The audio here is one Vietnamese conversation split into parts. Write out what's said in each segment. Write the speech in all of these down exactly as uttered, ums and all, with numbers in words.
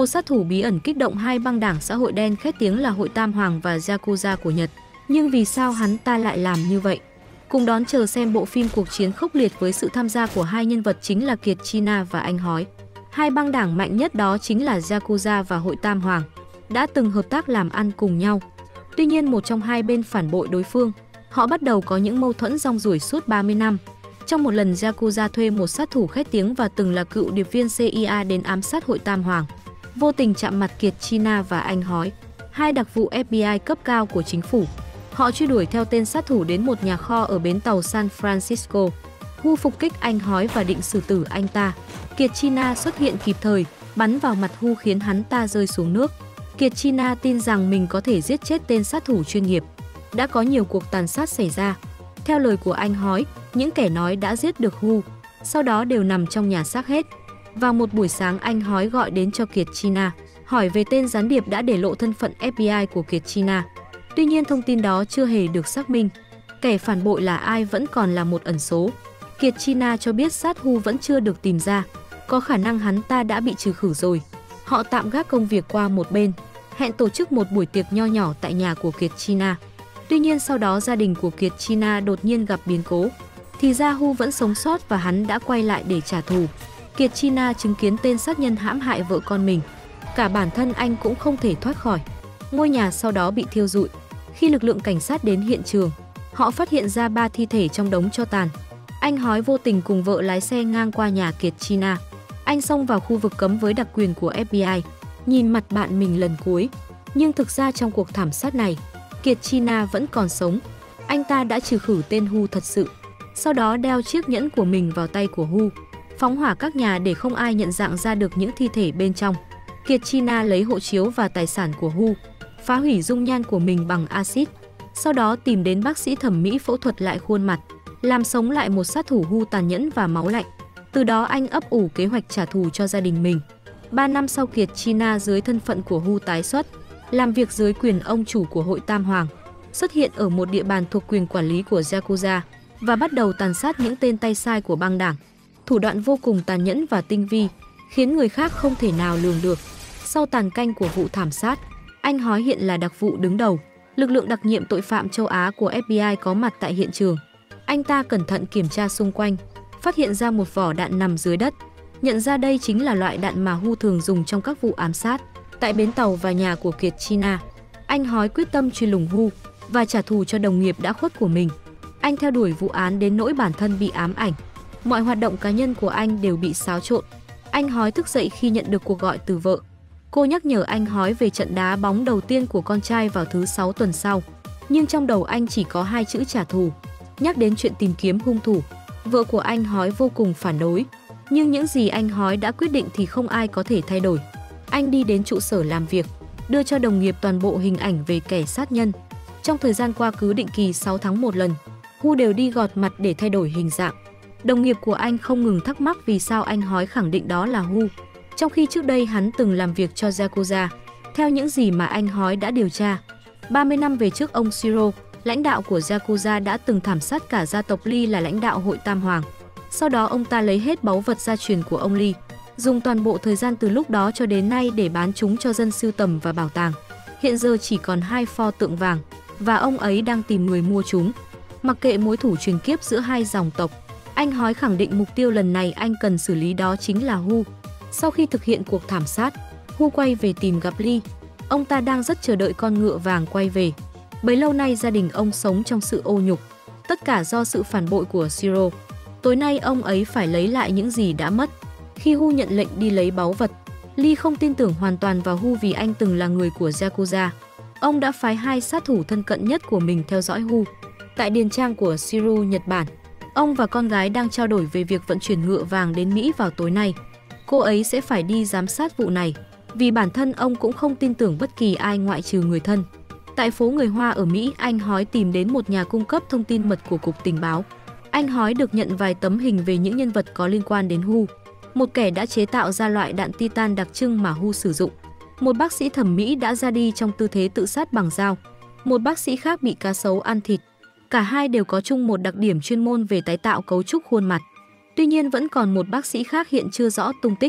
Một sát thủ bí ẩn kích động hai băng đảng xã hội đen khét tiếng là Hội Tam Hoàng và Yakuza của Nhật. Nhưng vì sao hắn ta lại làm như vậy? Cùng đón chờ xem bộ phim cuộc chiến khốc liệt với sự tham gia của hai nhân vật chính là Kiệt China và Anh Hói. Hai băng đảng mạnh nhất đó chính là Yakuza và Hội Tam Hoàng, đã từng hợp tác làm ăn cùng nhau. Tuy nhiên một trong hai bên phản bội đối phương, họ bắt đầu có những mâu thuẫn rong ruổi suốt ba mươi năm. Trong một lần Yakuza thuê một sát thủ khét tiếng và từng là cựu điệp viên xê i a đến ám sát Hội Tam Hoàng, vô tình chạm mặt Kiệt China và Anh Hói, hai đặc vụ ép bê i cấp cao của chính phủ. Họ truy đuổi theo tên sát thủ đến một nhà kho ở bến tàu San Francisco. Hu phục kích Anh Hói và định xử tử anh ta. Kiệt China xuất hiện kịp thời, bắn vào mặt Hu khiến hắn ta rơi xuống nước. Kiệt China tin rằng mình có thể giết chết tên sát thủ chuyên nghiệp. Đã có nhiều cuộc tàn sát xảy ra. Theo lời của Anh Hói, những kẻ nói đã giết được Hu, sau đó đều nằm trong nhà xác hết. Vào một buổi sáng, Anh Hói gọi đến cho Kiệt China, hỏi về tên gián điệp đã để lộ thân phận ép bê i của Kiệt China. Tuy nhiên thông tin đó chưa hề được xác minh. Kẻ phản bội là ai vẫn còn là một ẩn số. Kiệt China cho biết sát Hu vẫn chưa được tìm ra, có khả năng hắn ta đã bị trừ khử rồi. Họ tạm gác công việc qua một bên, hẹn tổ chức một buổi tiệc nho nhỏ tại nhà của Kiệt China. Tuy nhiên sau đó gia đình của Kiệt China đột nhiên gặp biến cố. Thì ra Hu vẫn sống sót và hắn đã quay lại để trả thù. Kiệt China chứng kiến tên sát nhân hãm hại vợ con mình. Cả bản thân anh cũng không thể thoát khỏi. Ngôi nhà sau đó bị thiêu rụi. Khi lực lượng cảnh sát đến hiện trường, họ phát hiện ra ba thi thể trong đống tro tàn. Anh Hói vô tình cùng vợ lái xe ngang qua nhà Kiệt China. Anh xông vào khu vực cấm với đặc quyền của ép bê i, nhìn mặt bạn mình lần cuối. Nhưng thực ra trong cuộc thảm sát này, Kiệt China vẫn còn sống. Anh ta đã trừ khử tên Hu thật sự. Sau đó đeo chiếc nhẫn của mình vào tay của Hu, phóng hỏa các nhà để không ai nhận dạng ra được những thi thể bên trong. Kiệt China lấy hộ chiếu và tài sản của Hu, phá hủy dung nhan của mình bằng axit. Sau đó tìm đến bác sĩ thẩm mỹ phẫu thuật lại khuôn mặt, làm sống lại một sát thủ Hu tàn nhẫn và máu lạnh. Từ đó anh ấp ủ kế hoạch trả thù cho gia đình mình. Ba năm sau, Kiệt China dưới thân phận của Hu tái xuất, làm việc dưới quyền ông chủ của Hội Tam Hoàng, xuất hiện ở một địa bàn thuộc quyền quản lý của Yakuza và bắt đầu tàn sát những tên tay sai của băng đảng. Thủ đoạn vô cùng tàn nhẫn và tinh vi, khiến người khác không thể nào lường được. Sau tàn canh của vụ thảm sát, Anh Hói hiện là đặc vụ đứng đầu, lực lượng đặc nhiệm tội phạm châu Á của ép bê i có mặt tại hiện trường. Anh ta cẩn thận kiểm tra xung quanh, phát hiện ra một vỏ đạn nằm dưới đất. Nhận ra đây chính là loại đạn mà Hu thường dùng trong các vụ ám sát. Tại bến tàu và nhà của Kiệt China, Anh Hói quyết tâm truy lùng Hu và trả thù cho đồng nghiệp đã khuất của mình. Anh theo đuổi vụ án đến nỗi bản thân bị ám ảnh. Mọi hoạt động cá nhân của anh đều bị xáo trộn. Anh Hói thức dậy khi nhận được cuộc gọi từ vợ. Cô nhắc nhở anh Hói về trận đá bóng đầu tiên của con trai vào thứ sáu tuần sau. Nhưng trong đầu anh chỉ có hai chữ trả thù. Nhắc đến chuyện tìm kiếm hung thủ, vợ của anh Hói vô cùng phản đối. Nhưng những gì anh Hói đã quyết định thì không ai có thể thay đổi. Anh đi đến trụ sở làm việc, đưa cho đồng nghiệp toàn bộ hình ảnh về kẻ sát nhân. Trong thời gian qua cứ định kỳ sáu tháng một lần, Hu đều đi gọt mặt để thay đổi hình dạng. Đồng nghiệp của anh không ngừng thắc mắc vì sao anh Hói khẳng định đó là Hu, trong khi trước đây hắn từng làm việc cho Yakuza. Theo những gì mà anh Hói đã điều tra, ba mươi năm về trước ông Shiro, lãnh đạo của Yakuza đã từng thảm sát cả gia tộc Lee là lãnh đạo Hội Tam Hoàng. Sau đó ông ta lấy hết báu vật gia truyền của ông Lee, dùng toàn bộ thời gian từ lúc đó cho đến nay để bán chúng cho dân sưu tầm và bảo tàng. Hiện giờ chỉ còn hai pho tượng vàng và ông ấy đang tìm người mua chúng. Mặc kệ mối thù truyền kiếp giữa hai dòng tộc, anh Hói khẳng định mục tiêu lần này anh cần xử lý đó chính là Hu. Sau khi thực hiện cuộc thảm sát, Hu quay về tìm gặp Lee. Ông ta đang rất chờ đợi con ngựa vàng quay về. Bấy lâu nay gia đình ông sống trong sự ô nhục, tất cả do sự phản bội của Shiro. Tối nay ông ấy phải lấy lại những gì đã mất. Khi Hu nhận lệnh đi lấy báu vật, Lee không tin tưởng hoàn toàn vào Hu vì anh từng là người của Yakuza. Ông đã phái hai sát thủ thân cận nhất của mình theo dõi Hu. Tại điền trang của Shiro, Nhật Bản, ông và con gái đang trao đổi về việc vận chuyển ngựa vàng đến Mỹ vào tối nay. Cô ấy sẽ phải đi giám sát vụ này, vì bản thân ông cũng không tin tưởng bất kỳ ai ngoại trừ người thân. Tại phố người Hoa ở Mỹ, anh Hói tìm đến một nhà cung cấp thông tin mật của Cục Tình báo. Anh Hói được nhận vài tấm hình về những nhân vật có liên quan đến Hu. Một kẻ đã chế tạo ra loại đạn titan đặc trưng mà Hu sử dụng. Một bác sĩ thẩm mỹ đã ra đi trong tư thế tự sát bằng dao. Một bác sĩ khác bị cá sấu ăn thịt. Cả hai đều có chung một đặc điểm chuyên môn về tái tạo cấu trúc khuôn mặt. Tuy nhiên vẫn còn một bác sĩ khác hiện chưa rõ tung tích.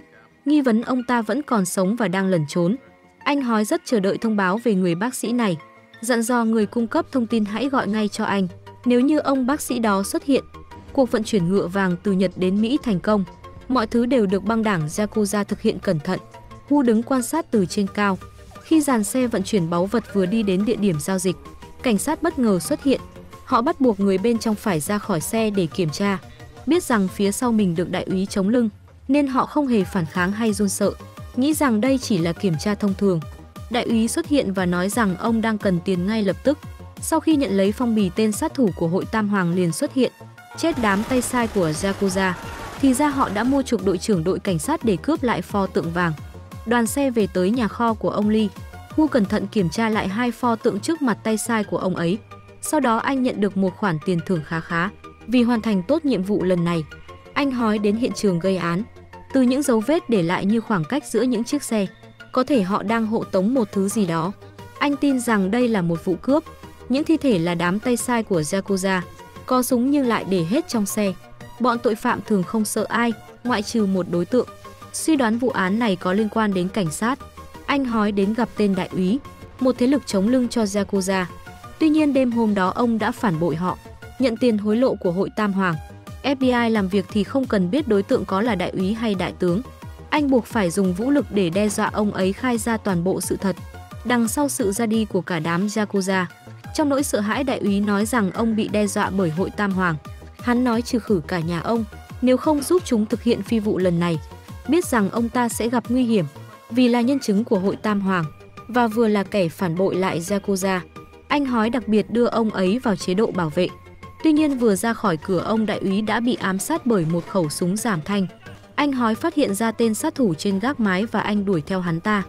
nghi vấn ông ta vẫn còn sống và đang lẩn trốn. Anh Hói rất chờ đợi thông báo về người bác sĩ này, dặn dò người cung cấp thông tin hãy gọi ngay cho anh nếu như ông bác sĩ đó xuất hiện. Cuộc vận chuyển ngựa vàng từ Nhật đến Mỹ thành công. Mọi thứ đều được băng đảng Yakuza thực hiện cẩn thận. Hu đứng quan sát từ trên cao. Khi dàn xe vận chuyển báu vật vừa đi đến địa điểm giao dịch, cảnh sát bất ngờ xuất hiện. Họ bắt buộc người bên trong phải ra khỏi xe để kiểm tra. Biết rằng phía sau mình được đại úy chống lưng, nên họ không hề phản kháng hay run sợ, nghĩ rằng đây chỉ là kiểm tra thông thường. Đại úy xuất hiện và nói rằng ông đang cần tiền ngay lập tức. Sau khi nhận lấy phong bì, tên sát thủ của hội Tam Hoàng liền xuất hiện, chết đám tay sai của Yakuza. Thì ra họ đã mua chuộc đội trưởng đội cảnh sát để cướp lại pho tượng vàng. Đoàn xe về tới nhà kho của ông Lee. Hu cẩn thận kiểm tra lại hai pho tượng trước mặt tay sai của ông ấy. Sau đó anh nhận được một khoản tiền thưởng khá khá vì hoàn thành tốt nhiệm vụ lần này. Anh Hói đến hiện trường gây án. Từ những dấu vết để lại như khoảng cách giữa những chiếc xe, có thể họ đang hộ tống một thứ gì đó. Anh tin rằng đây là một vụ cướp. Những thi thể là đám tay sai của Yakuza, có súng nhưng lại để hết trong xe. Bọn tội phạm thường không sợ ai, ngoại trừ một đối tượng. Suy đoán vụ án này có liên quan đến cảnh sát. Anh Hói đến gặp tên đại úy, một thế lực chống lưng cho Yakuza. Tuy nhiên đêm hôm đó ông đã phản bội họ, nhận tiền hối lộ của hội Tam Hoàng. ép bê i làm việc thì không cần biết đối tượng có là đại úy hay đại tướng. Anh buộc phải dùng vũ lực để đe dọa ông ấy khai ra toàn bộ sự thật đằng sau sự ra đi của cả đám Yakuza. Trong nỗi sợ hãi, đại úy nói rằng ông bị đe dọa bởi hội Tam Hoàng. Hắn nói trừ khử cả nhà ông nếu không giúp chúng thực hiện phi vụ lần này. Biết rằng ông ta sẽ gặp nguy hiểm vì là nhân chứng của hội Tam Hoàng và vừa là kẻ phản bội lại Yakuza. Anh Hói đặc biệt đưa ông ấy vào chế độ bảo vệ. Tuy nhiên vừa ra khỏi cửa, ông đại úy đã bị ám sát bởi một khẩu súng giảm thanh. Anh Hói phát hiện ra tên sát thủ trên gác mái và anh đuổi theo hắn ta.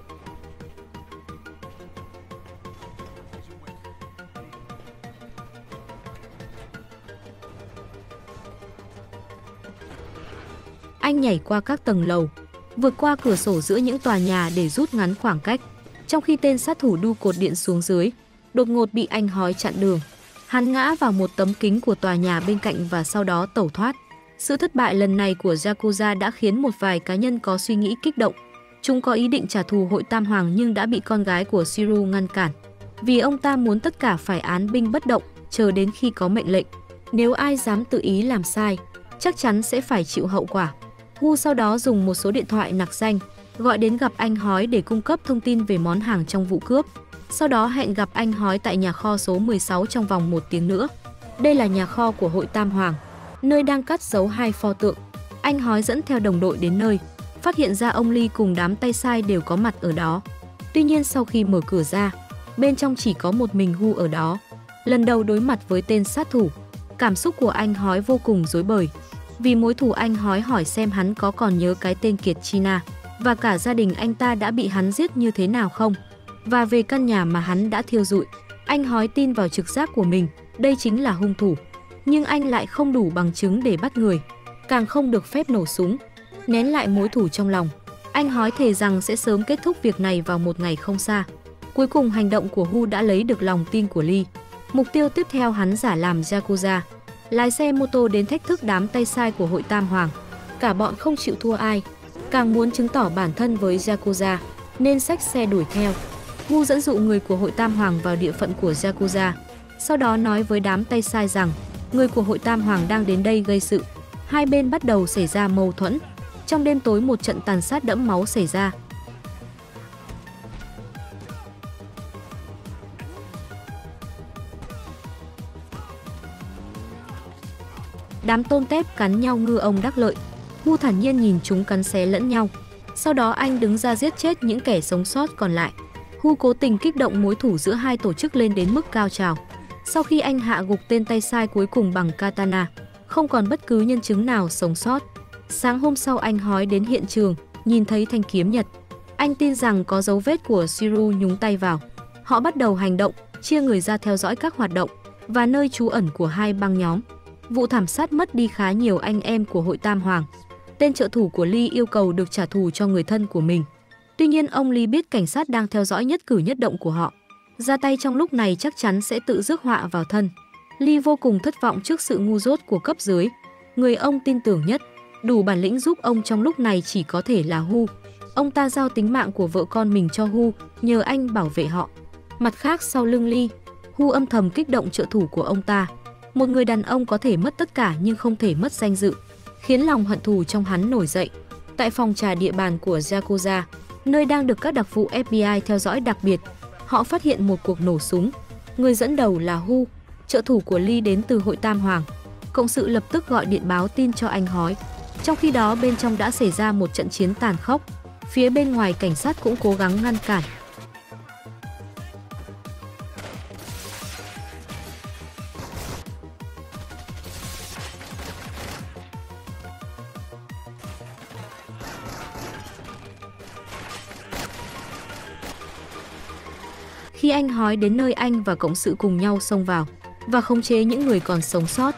Anh nhảy qua các tầng lầu, vượt qua cửa sổ giữa những tòa nhà để rút ngắn khoảng cách. Trong khi tên sát thủ đu cột điện xuống dưới, đột ngột bị anh Hói chặn đường. Hắn ngã vào một tấm kính của tòa nhà bên cạnh và sau đó tẩu thoát. Sự thất bại lần này của Yakuza đã khiến một vài cá nhân có suy nghĩ kích động. Chúng có ý định trả thù hội Tam Hoàng nhưng đã bị con gái của Shiru ngăn cản. Vì ông ta muốn tất cả phải án binh bất động, chờ đến khi có mệnh lệnh. Nếu ai dám tự ý làm sai, chắc chắn sẽ phải chịu hậu quả. Hu sau đó dùng một số điện thoại nặc danh, gọi đến gặp anh Hói để cung cấp thông tin về món hàng trong vụ cướp. Sau đó hẹn gặp anh Hói tại nhà kho số mười sáu trong vòng một tiếng nữa. Đây là nhà kho của hội Tam Hoàng, nơi đang cất giấu hai pho tượng. Anh Hói dẫn theo đồng đội đến nơi, phát hiện ra ông Lee cùng đám tay sai đều có mặt ở đó. Tuy nhiên sau khi mở cửa ra, bên trong chỉ có một mình Hu ở đó. Lần đầu đối mặt với tên sát thủ, cảm xúc của anh Hói vô cùng rối bời. Vì mối thù, anh Hói hỏi xem hắn có còn nhớ cái tên Kiệt China và cả gia đình anh ta đã bị hắn giết như thế nào không, và về căn nhà mà hắn đã thiêu rụi. Anh Hói tin vào trực giác của mình, đây chính là hung thủ. Nhưng anh lại không đủ bằng chứng để bắt người, càng không được phép nổ súng. Nén lại mối thù trong lòng, anh Hói thề rằng sẽ sớm kết thúc việc này vào một ngày không xa. Cuối cùng hành động của Hu đã lấy được lòng tin của Lee. Mục tiêu tiếp theo hắn giả làm Yakuza, lái xe mô tô đến thách thức đám tay sai của hội Tam Hoàng. Cả bọn không chịu thua ai, càng muốn chứng tỏ bản thân với Yakuza nên xách xe đuổi theo. Hu dẫn dụ người của hội Tam Hoàng vào địa phận của Yakuza, sau đó nói với đám tay sai rằng người của hội Tam Hoàng đang đến đây gây sự. Hai bên bắt đầu xảy ra mâu thuẫn. Trong đêm tối, một trận tàn sát đẫm máu xảy ra. Đám tôm tép cắn nhau ngư ông đắc lợi. Hu thản nhiên nhìn chúng cắn xé lẫn nhau. Sau đó anh đứng ra giết chết những kẻ sống sót còn lại. Hu cố tình kích động mối thù giữa hai tổ chức lên đến mức cao trào. Sau khi anh hạ gục tên tay sai cuối cùng bằng katana, không còn bất cứ nhân chứng nào sống sót. Sáng hôm sau, anh Hói đến hiện trường, nhìn thấy thanh kiếm nhật. Anh tin rằng có dấu vết của Shiru nhúng tay vào. Họ bắt đầu hành động, chia người ra theo dõi các hoạt động và nơi trú ẩn của hai băng nhóm. Vụ thảm sát mất đi khá nhiều anh em của hội Tam Hoàng. Tên trợ thủ của Lee yêu cầu được trả thù cho người thân của mình. Tuy nhiên ông Lee biết cảnh sát đang theo dõi nhất cử nhất động của họ. Ra tay trong lúc này chắc chắn sẽ tự rước họa vào thân. Lee vô cùng thất vọng trước sự ngu dốt của cấp dưới. Người ông tin tưởng nhất, đủ bản lĩnh giúp ông trong lúc này chỉ có thể là Hu. Ông ta giao tính mạng của vợ con mình cho Hu, nhờ anh bảo vệ họ. Mặt khác sau lưng Lee, Hu âm thầm kích động trợ thủ của ông ta. Một người đàn ông có thể mất tất cả nhưng không thể mất danh dự, khiến lòng hận thù trong hắn nổi dậy. Tại phòng trà địa bàn của Yakuza, nơi đang được các đặc vụ ép bê i theo dõi đặc biệt, họ phát hiện một cuộc nổ súng. Người dẫn đầu là Hu, trợ thủ của Lee đến từ Hội Tam Hoàng. Cộng sự lập tức gọi điện báo tin cho anh Hói. Trong khi đó bên trong đã xảy ra một trận chiến tàn khốc. Phía bên ngoài cảnh sát cũng cố gắng ngăn cản. Khi anh Hói đến nơi, anh và cộng sự cùng nhau xông vào và khống chế những người còn sống sót.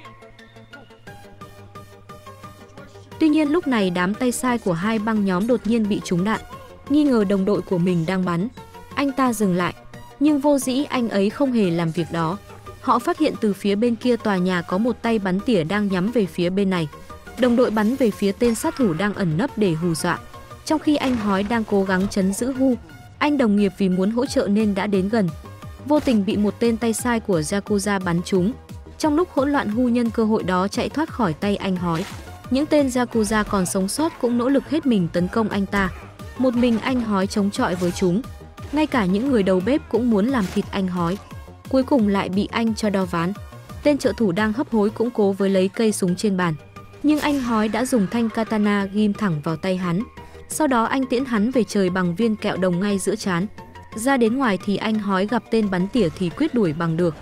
Tuy nhiên lúc này đám tay sai của hai băng nhóm đột nhiên bị trúng đạn. Nghi ngờ đồng đội của mình đang bắn, anh ta dừng lại, nhưng vô dĩ anh ấy không hề làm việc đó. Họ phát hiện từ phía bên kia tòa nhà có một tay bắn tỉa đang nhắm về phía bên này. Đồng đội bắn về phía tên sát thủ đang ẩn nấp để hù dọa. Trong khi anh Hói đang cố gắng trấn giữ Hu, anh đồng nghiệp vì muốn hỗ trợ nên đã đến gần. Vô tình bị một tên tay sai của Yakuza bắn trúng. Trong lúc hỗn loạn, Hu nhân cơ hội đó chạy thoát khỏi tay anh Hói. Những tên Yakuza còn sống sót cũng nỗ lực hết mình tấn công anh ta. Một mình anh Hói chống chọi với chúng. Ngay cả những người đầu bếp cũng muốn làm thịt anh Hói. Cuối cùng lại bị anh cho đo ván. Tên trợ thủ đang hấp hối cũng cố với lấy cây súng trên bàn. Nhưng anh Hói đã dùng thanh katana ghim thẳng vào tay hắn. Sau đó anh tiễn hắn về trời bằng viên kẹo đồng ngay giữa trán. Ra đến ngoài thì anh Hói gặp tên bắn tỉa thì quyết đuổi bằng được.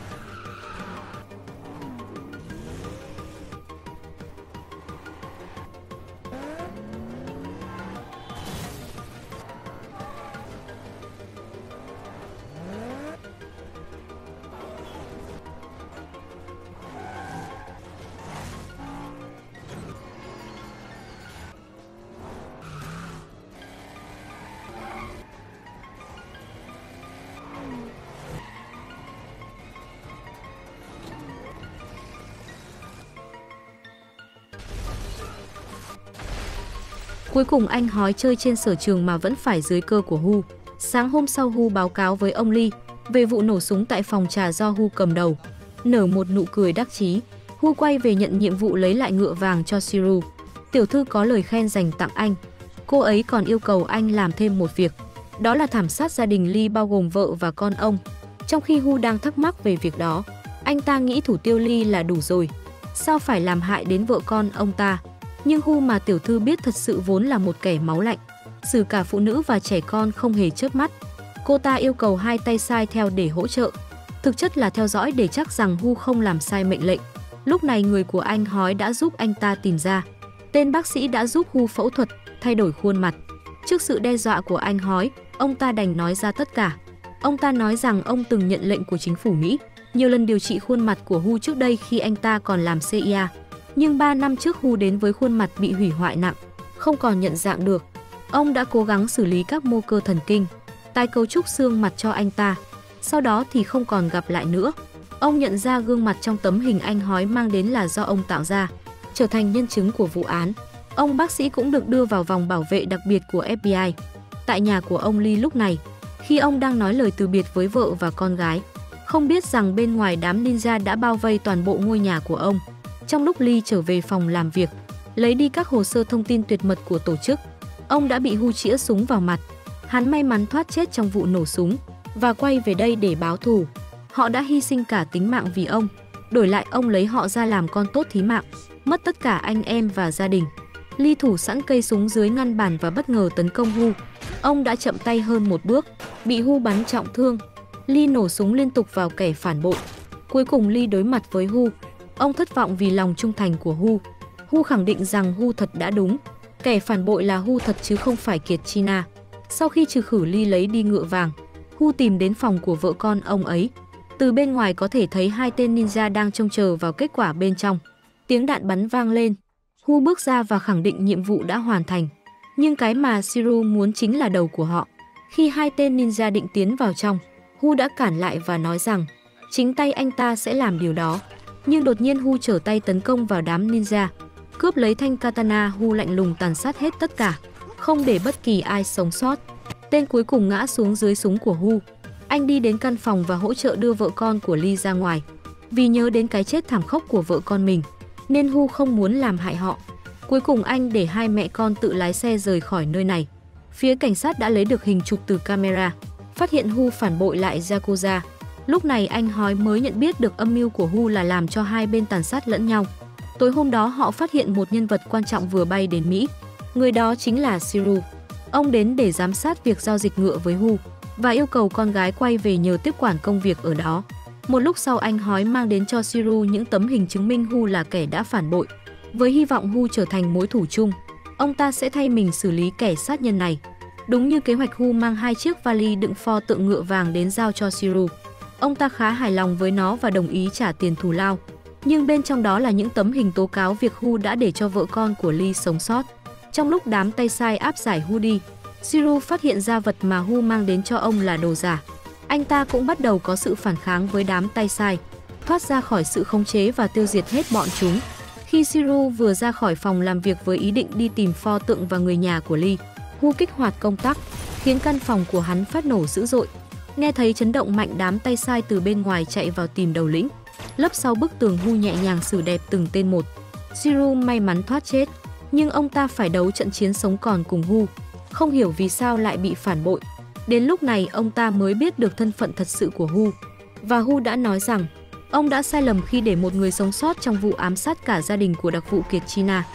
Cuối cùng anh Hói chơi trên sở trường mà vẫn phải dưới cơ của Hu. Sáng hôm sau, Hu báo cáo với ông Lee về vụ nổ súng tại phòng trà do Hu cầm đầu. Nở một nụ cười đắc chí, Hu quay về nhận nhiệm vụ lấy lại ngựa vàng cho Shiru. Tiểu thư có lời khen dành tặng anh. Cô ấy còn yêu cầu anh làm thêm một việc, đó là thảm sát gia đình Lee bao gồm vợ và con ông. Trong khi Hu đang thắc mắc về việc đó, anh ta nghĩ thủ tiêu Lee là đủ rồi, sao phải làm hại đến vợ con ông ta. Nhưng Hu mà tiểu thư biết thật sự vốn là một kẻ máu lạnh, xử cả phụ nữ và trẻ con không hề chớp mắt. Cô ta yêu cầu hai tay sai theo để hỗ trợ, thực chất là theo dõi để chắc rằng Hu không làm sai mệnh lệnh. Lúc này người của anh Hói đã giúp anh ta tìm ra. Tên bác sĩ đã giúp Hu phẫu thuật, thay đổi khuôn mặt. Trước sự đe dọa của anh Hói, ông ta đành nói ra tất cả. Ông ta nói rằng ông từng nhận lệnh của chính phủ Mỹ, nhiều lần điều trị khuôn mặt của Hu trước đây khi anh ta còn làm xê i a. Nhưng ba năm trước Hu đến với khuôn mặt bị hủy hoại nặng, không còn nhận dạng được. Ông đã cố gắng xử lý các mô cơ thần kinh, tái cấu trúc xương mặt cho anh ta. Sau đó thì không còn gặp lại nữa. Ông nhận ra gương mặt trong tấm hình anh Hói mang đến là do ông tạo ra, trở thành nhân chứng của vụ án. Ông bác sĩ cũng được đưa vào vòng bảo vệ đặc biệt của ép bê i. Tại nhà của ông Lee lúc này, khi ông đang nói lời từ biệt với vợ và con gái, không biết rằng bên ngoài đám ninja đã bao vây toàn bộ ngôi nhà của ông. Trong lúc Lee trở về phòng làm việc, lấy đi các hồ sơ thông tin tuyệt mật của tổ chức, ông đã bị Hu chĩa súng vào mặt. Hắn may mắn thoát chết trong vụ nổ súng và quay về đây để báo thù. Họ đã hy sinh cả tính mạng vì ông, đổi lại ông lấy họ ra làm con tốt thí mạng, mất tất cả anh em và gia đình. Lee thủ sẵn cây súng dưới ngăn bàn và bất ngờ tấn công Hu. Ông đã chậm tay hơn một bước, bị Hu bắn trọng thương. Lee nổ súng liên tục vào kẻ phản bội. Cuối cùng Lee đối mặt với Hu. Ông thất vọng vì lòng trung thành của Hu. Hu khẳng định rằng Hu thật đã đúng. Kẻ phản bội là Hu thật chứ không phải Kiệt China. Sau khi trừ khử Lee lấy đi ngựa vàng, Hu tìm đến phòng của vợ con ông ấy. Từ bên ngoài có thể thấy hai tên ninja đang trông chờ vào kết quả bên trong. Tiếng đạn bắn vang lên. Hu bước ra và khẳng định nhiệm vụ đã hoàn thành. Nhưng cái mà Shiru muốn chính là đầu của họ. Khi hai tên ninja định tiến vào trong, Hu đã cản lại và nói rằng chính tay anh ta sẽ làm điều đó. Nhưng đột nhiên Hu trở tay tấn công vào đám ninja. Cướp lấy thanh katana, Hu lạnh lùng tàn sát hết tất cả. không để bất kỳ ai sống sót. Tên cuối cùng ngã xuống dưới súng của Hu. Anh đi đến căn phòng và hỗ trợ đưa vợ con của Lee ra ngoài. Vì nhớ đến cái chết thảm khốc của vợ con mình, nên Hu không muốn làm hại họ. Cuối cùng anh để hai mẹ con tự lái xe rời khỏi nơi này. Phía cảnh sát đã lấy được hình chụp từ camera, phát hiện Hu phản bội lại Yakuza. Lúc này anh Hói mới nhận biết được âm mưu của Hu là làm cho hai bên tàn sát lẫn nhau. Tối hôm đó họ phát hiện một nhân vật quan trọng vừa bay đến Mỹ. Người đó chính là Shiru. Ông đến để giám sát việc giao dịch ngựa với Hu và yêu cầu con gái quay về nhờ tiếp quản công việc ở đó. Một lúc sau anh Hói mang đến cho Shiru những tấm hình chứng minh Hu là kẻ đã phản bội. Với hy vọng Hu trở thành mối thủ chung, ông ta sẽ thay mình xử lý kẻ sát nhân này. Đúng như kế hoạch, Hu mang hai chiếc vali đựng pho tượng ngựa vàng đến giao cho Shiru. Ông ta khá hài lòng với nó và đồng ý trả tiền thù lao. Nhưng bên trong đó là những tấm hình tố cáo việc Hu đã để cho vợ con của Lee sống sót. Trong lúc đám tay sai áp giải Hu đi, Shiru phát hiện ra vật mà Hu mang đến cho ông là đồ giả. Anh ta cũng bắt đầu có sự phản kháng với đám tay sai, thoát ra khỏi sự khống chế và tiêu diệt hết bọn chúng. Khi Shiru vừa ra khỏi phòng làm việc với ý định đi tìm pho tượng và người nhà của Lee, Hu kích hoạt công tắc, khiến căn phòng của hắn phát nổ dữ dội. Nghe thấy chấn động mạnh, đám tay sai từ bên ngoài chạy vào tìm đầu lĩnh. Lấp sau bức tường, Hu nhẹ nhàng xử đẹp từng tên một. Shiru may mắn thoát chết, nhưng ông ta phải đấu trận chiến sống còn cùng Hu, không hiểu vì sao lại bị phản bội. Đến lúc này ông ta mới biết được thân phận thật sự của Hu. Và Hu đã nói rằng ông đã sai lầm khi để một người sống sót trong vụ ám sát cả gia đình của đặc vụ Kiệt China.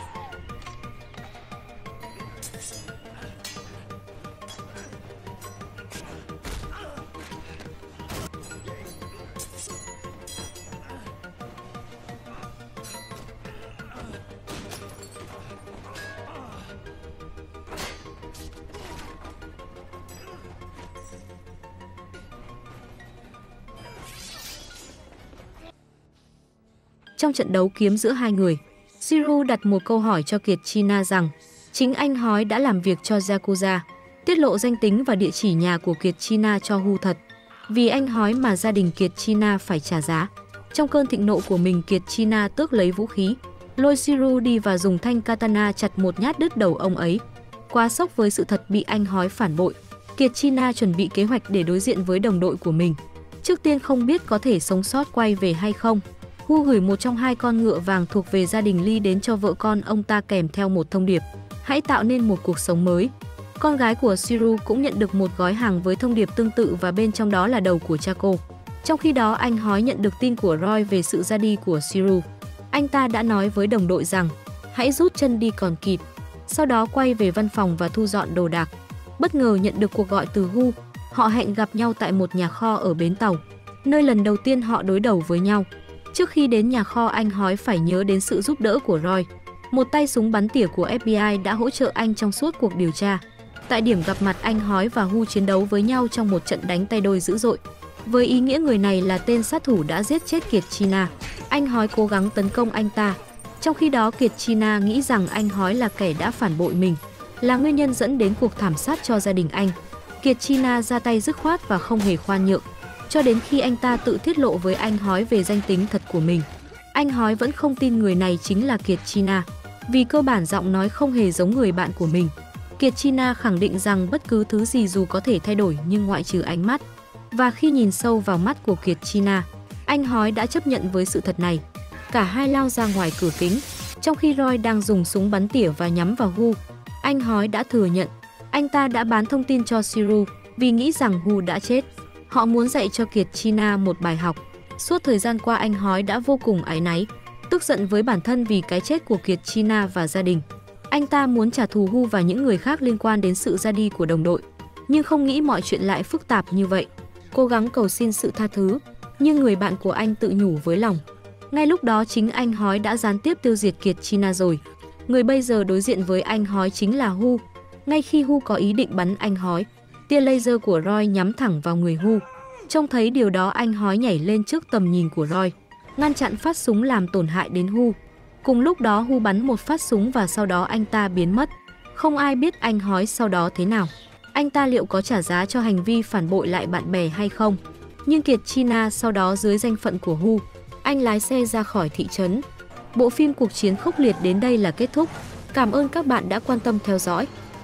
Trong trận đấu kiếm giữa hai người, Shiru đặt một câu hỏi cho Kiệt China rằng chính anh Hói đã làm việc cho Yakuza, tiết lộ danh tính và địa chỉ nhà của Kiệt China cho Hu thật. Vì anh Hói mà gia đình Kiệt China phải trả giá. Trong cơn thịnh nộ của mình, Kiệt China tước lấy vũ khí, lôi Shiru đi và dùng thanh katana chặt một nhát đứt đầu ông ấy. Quá sốc với sự thật bị anh Hói phản bội, Kiệt China chuẩn bị kế hoạch để đối diện với đồng đội của mình. Trước tiên không biết có thể sống sót quay về hay không, Hu gửi một trong hai con ngựa vàng thuộc về gia đình Lee đến cho vợ con ông ta kèm theo một thông điệp: hãy tạo nên một cuộc sống mới. Con gái của Shiru cũng nhận được một gói hàng với thông điệp tương tự và bên trong đó là đầu của cha cô. Trong khi đó, anh Hói nhận được tin của Roy về sự ra đi của Shiru. Anh ta đã nói với đồng đội rằng hãy rút chân đi còn kịp, sau đó quay về văn phòng và thu dọn đồ đạc. Bất ngờ nhận được cuộc gọi từ Hu. Họ hẹn gặp nhau tại một nhà kho ở bến tàu, nơi lần đầu tiên họ đối đầu với nhau. Trước khi đến nhà kho, anh Hói phải nhớ đến sự giúp đỡ của Roy, một tay súng bắn tỉa của ép bê i đã hỗ trợ anh trong suốt cuộc điều tra. Tại điểm gặp mặt, anh Hói và Hu chiến đấu với nhau trong một trận đánh tay đôi dữ dội. Với ý nghĩa người này là tên sát thủ đã giết chết Kiệt China, anh Hói cố gắng tấn công anh ta. Trong khi đó, Kiệt China nghĩ rằng anh Hói là kẻ đã phản bội mình, là nguyên nhân dẫn đến cuộc thảm sát cho gia đình anh. Kiệt China ra tay dứt khoát và không hề khoan nhượng, cho đến khi anh ta tự tiết lộ với anh Hói về danh tính thật của mình. Anh Hói vẫn không tin người này chính là Kiệt China, vì cơ bản giọng nói không hề giống người bạn của mình. Kiệt China khẳng định rằng bất cứ thứ gì dù có thể thay đổi nhưng ngoại trừ ánh mắt. Và khi nhìn sâu vào mắt của Kiệt China, anh Hói đã chấp nhận với sự thật này. Cả hai lao ra ngoài cửa kính, trong khi Roy đang dùng súng bắn tỉa và nhắm vào Hu. Anh Hói đã thừa nhận anh ta đã bán thông tin cho Shiru vì nghĩ rằng Hu đã chết. Họ muốn dạy cho Kiệt China một bài học. Suốt thời gian qua, anh Hói đã vô cùng áy náy, tức giận với bản thân vì cái chết của Kiệt China và gia đình. Anh ta muốn trả thù Hu và những người khác liên quan đến sự ra đi của đồng đội, nhưng không nghĩ mọi chuyện lại phức tạp như vậy. Cố gắng cầu xin sự tha thứ, nhưng người bạn của anh tự nhủ với lòng. Ngay lúc đó, chính anh Hói đã gián tiếp tiêu diệt Kiệt China rồi. Người bây giờ đối diện với anh Hói chính là Hu. Ngay khi Hu có ý định bắn anh Hói, tia laser của Roy nhắm thẳng vào người Hu. Trông thấy điều đó, anh Hói nhảy lên trước tầm nhìn của Roy, ngăn chặn phát súng làm tổn hại đến Hu. Cùng lúc đó, Hu bắn một phát súng và sau đó anh ta biến mất. Không ai biết anh Hói sau đó thế nào. Anh ta liệu có trả giá cho hành vi phản bội lại bạn bè hay không? Nhưng Kiệt China sau đó dưới danh phận của Hu, anh lái xe ra khỏi thị trấn. Bộ phim Cuộc chiến khốc liệt đến đây là kết thúc. Cảm ơn các bạn đã quan tâm theo dõi.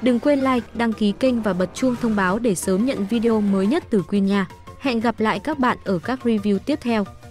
Đừng quên like, đăng ký kênh và bật chuông thông báo để sớm nhận video mới nhất từ Queen nha. Hẹn gặp lại các bạn ở các review tiếp theo.